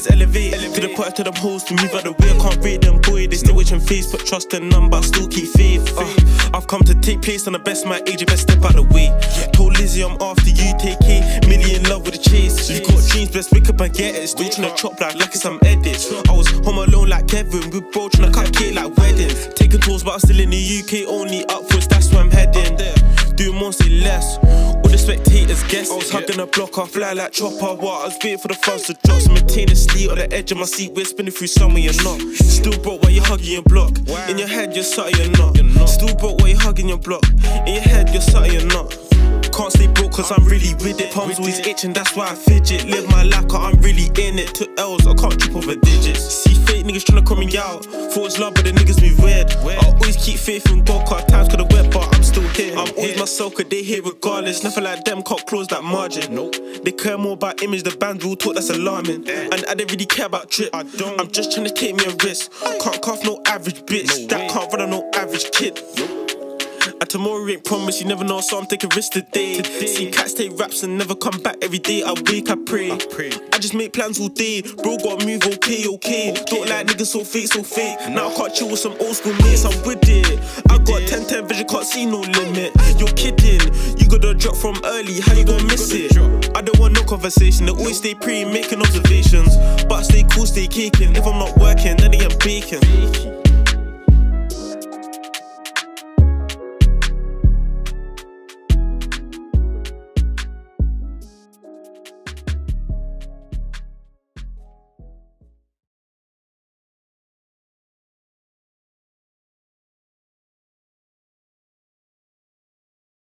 is elevated. To the point to them hoes to move out the way. I can't rate them, boy. They still witching face, put trust in none, but I still keep faith. I've come to take place on the best my age, you best step out the way. Told Lizzie I'm after you, take it. Milli in love with the chase. You got dreams, best wake up and get it. Still tryna chop like it's some edits. I was home alone like Kevin, we both tryna cut cake like weddings. Taking tours, but I'm still in the UK, only upwards, that's where I'm heading. Doing more, say less. All the spectators guess. I was hugging a block, I fly like chopper. What? I was waiting for the funds to drop. Simultaneously on the edge of my seat, we're spinning through somewhere you're not. Still broke while you're hugging your block. In your head, you're something you're not. Still broke while you're hugging your block. In your head, you're something you're not. Can't stay broke cause I'm really with it. Palms always itching, that's why I fidget. Live my life cause I'm really in it. Took L's, I can't trip over digits. See fake niggas tryna call me out. Thought it's love but the niggas move weird. I always keep faith in God cause times could've went but I'm still here. I'm always myself cause they here regardless. Nothing like them can't close that margin. They care more about image, the band rule talk that's alarming. And I don't really care about drip. I'm just tryna take me a risk. Can't cuff no average bitch. That can't run on no average kid. And tomorrow ain't promised, you never know, so I'm taking risks today. See cats take raps and never come back every day. I wake, I pray. I just make plans all day. Bro, gotta move, okay. Don't like niggas so fake. Now I can't chill with some old school mates, I'm with it. I got 10-10 vision, can't see no limit. You're kidding, you gotta drop from early, how you gonna miss it? I don't want no conversation, they always stay praying, making observations. But I stay cool, stay caking. If I'm not working, then I'm baking.